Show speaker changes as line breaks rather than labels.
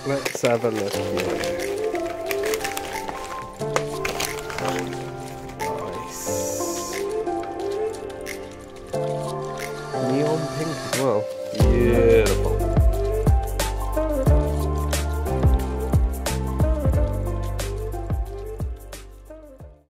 Let's have a look here. Nice. Neon pink as well. Beautiful.